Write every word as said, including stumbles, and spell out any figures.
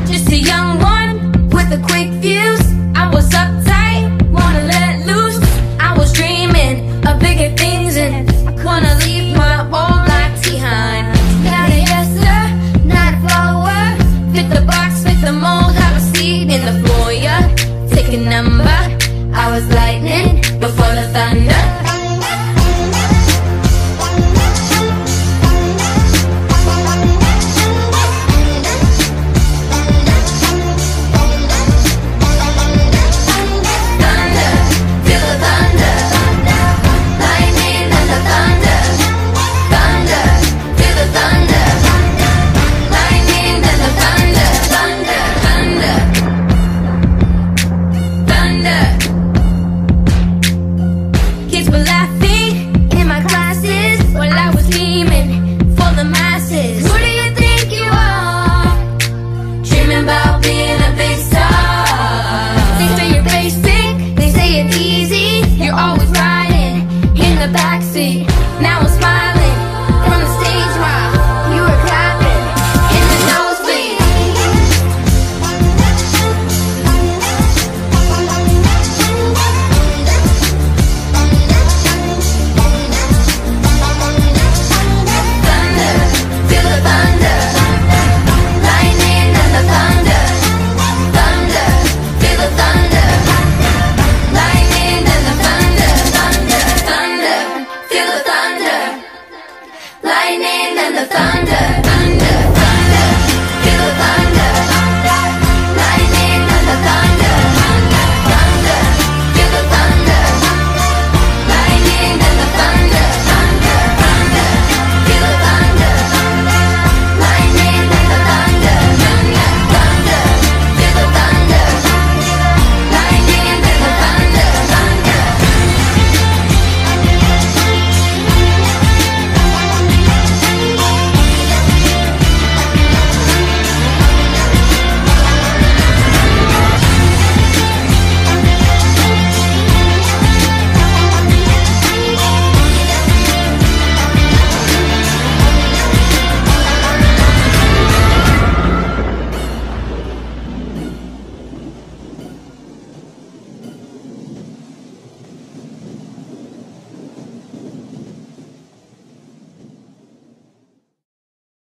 Just a young one with a quick fuse. I was uptight, wanna let loose. I was dreaming of bigger things and wanna leave my old life behind. Not a yes sir, not a follower. Fit the